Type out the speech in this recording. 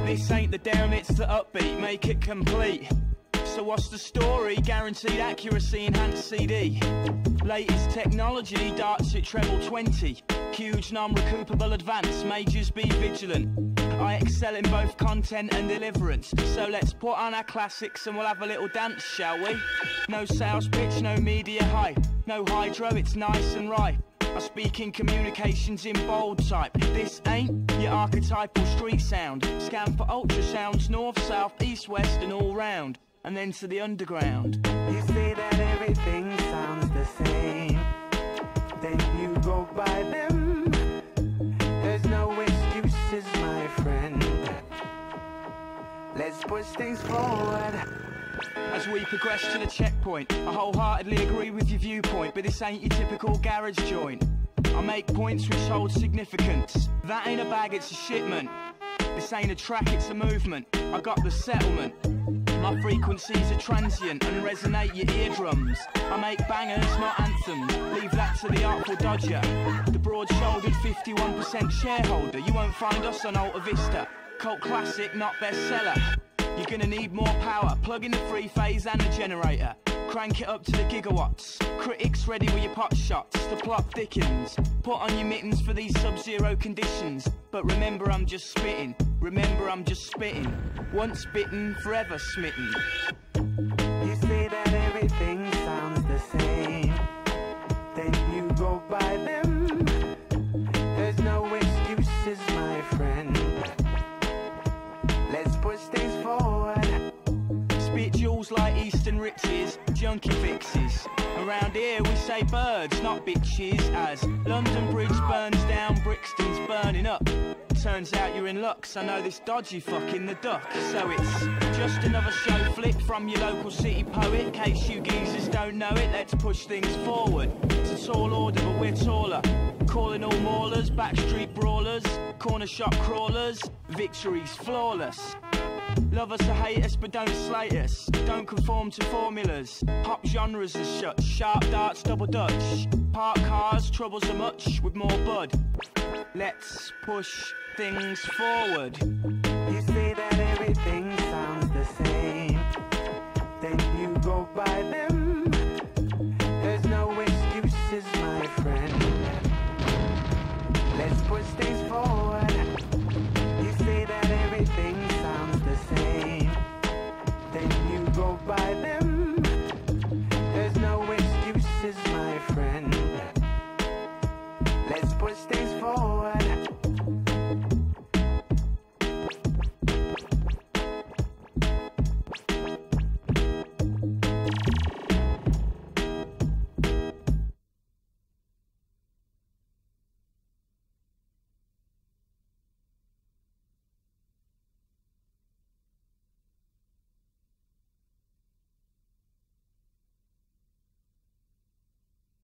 This ain't the down, it's the upbeat, make it complete. So what's the story? Guaranteed accuracy, enhanced CD. Latest technology, darts at treble 20. Huge non-recoupable advance, majors be vigilant. I excel in both content and deliverance. So let's put on our classics and we'll have a little dance, shall we? No sales pitch, no media hype. No hydro, it's nice and ripe. I speak in communications in bold type. This ain't your archetypal street sound. Scan for ultrasounds, north, south, east, west and all round. And then to the underground. You say that everything sounds the same, then you go by them. There's no excuses, my friend. Let's push things forward. As we progress to the checkpoint, I wholeheartedly agree with your viewpoint, but this ain't your typical garage joint. I make points which hold significance. That ain't a bag, it's a shipment. This ain't a track, it's a movement. I got the settlement. My frequencies are transient and resonate your eardrums. I make bangers, not anthems. Leave that to the Artful Dodger. The broad-shouldered 51% shareholder. You won't find us on Alta Vista. Cult classic, not bestseller. You're gonna need more power. Plug in the three-phase and the generator. Crank it up to the gigawatts. Critics ready with your pot shots. The plot thickens. Put on your mittens for these sub-zero conditions. But remember I'm just spitting. Remember I'm just spitting. Once bitten, forever smitten. You say that everything sounds the same, then you go by them. There's no excuses, my friend. Let's push things forward. Spit jewels like Eastern riches, junkie fixes. Around here we say birds, not bitches. As London Bridge burns down, Brixton's burning up. Turns out you're in luck, so I know this dodgy fuck in the duck. So it's just another show flick from your local city poet. In case you geezers don't know it, let's push things forward. It's a tall order, but we're taller. Calling all maulers, backstreet brawlers, corner shop crawlers. Victory's flawless. Love us or hate us, but don't slate us. Don't conform to formulas. Pop genres are shut. Sharp darts, double dutch. Park cars, troubles are much with more bud. Let's push things forward. You say